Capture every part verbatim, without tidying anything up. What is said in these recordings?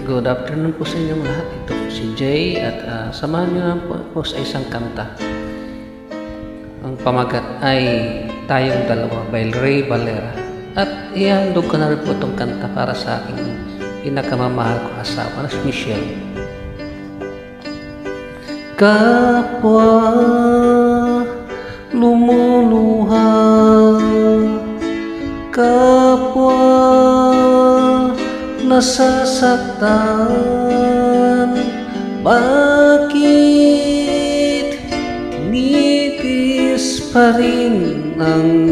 Good afternoon po sa inyong lahat. Ito po si Jay at uh, samahan nyo lang po, po sa isang kanta. Ang pamagat ay Tayong Dalawa by Ray Valera. At ihandog ko na rin po itong kanta para sa aking pinakamamahal ko asawa na si Michelle. Kapwa lumuluha, kapwa nasasaktan, bakit tinitis pa rin ang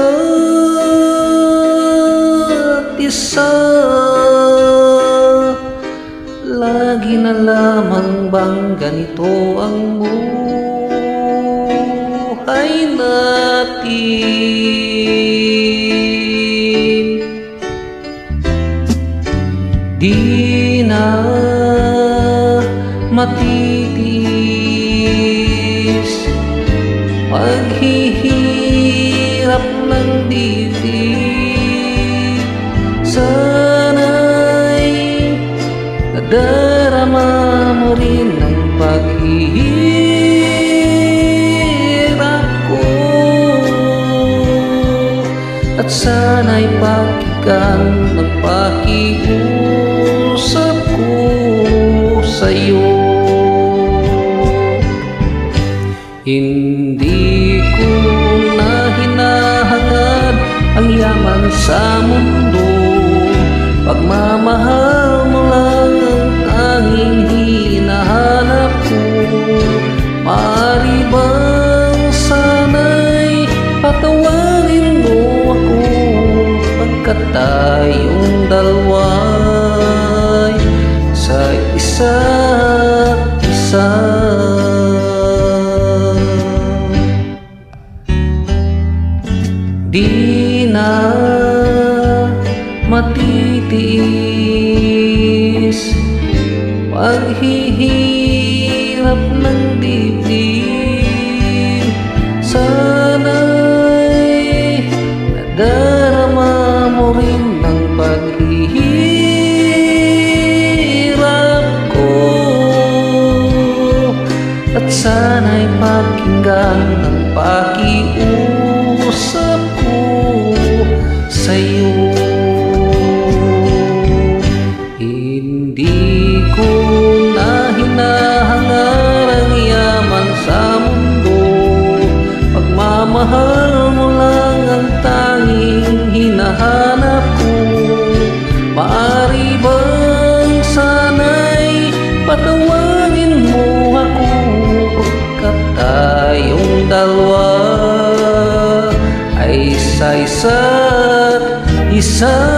isa't isa? Lagi na lamang bang ganito ang buhay natin? Di na matitiis paghihirap ng dibdib. Sana'y nadarama mo rin ang paghihirap ko, at sana'y pakinggan ng pakiusap ko sa'yo. Hindi ko na hinahangad ang yaman sa mundo, pagmamahal mo lang ang tanging hinahanap ko. Maaari bang sana'y patawarin mo ako, pagkat tayong dalawa'y sa isa't isa. Di na matitiis paghihirap ng dibdib. Sana'y nadarama mo rin ang paghihirap ko, at sana'y pakinggan ang pakiusap ko sa'yo. Hindi ko na hinahangar ang yaman sa mundo, pagmamahal mo lang ang tanging hinahanap ko. Maaari bang sana'y patawarin mo ako, pagkat tayong dalawa ay sa isa't isa.